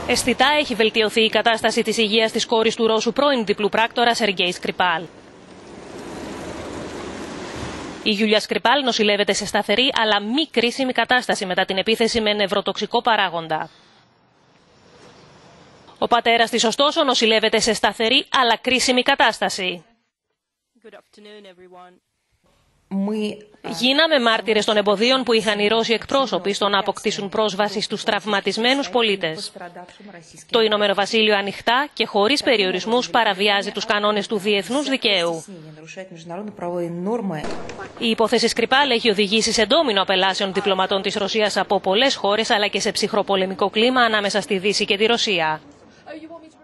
Αισθητά έχει βελτιωθεί η κατάσταση της υγείας της κόρης του Ρώσου πρώην διπλού πράκτορα Σεργέη Σκρυπάλ. Η Γιούλια Σκρυπάλ νοσηλεύεται σε σταθερή αλλά μη κρίσιμη κατάσταση μετά την επίθεση με νευροτοξικό παράγοντα. Ο πατέρας της ωστόσο νοσηλεύεται σε σταθερή αλλά κρίσιμη κατάσταση. Γίναμε μάρτυρες των εμποδίων που είχαν οι Ρώσοι εκπρόσωποι στο να αποκτήσουν πρόσβαση στους τραυματισμένους πολίτες. Το Ηνωμένο Βασίλειο ανοιχτά και χωρίς περιορισμούς παραβιάζει τους κανόνες του διεθνούς δικαίου. Η υπόθεση Σκρυπάλ έχει οδηγήσει σε ντόμινο απελάσεων διπλωματών της Ρωσίας από πολλές χώρες αλλά και σε ψυχροπολεμικό κλίμα ανάμεσα στη Δύση και τη Ρωσία.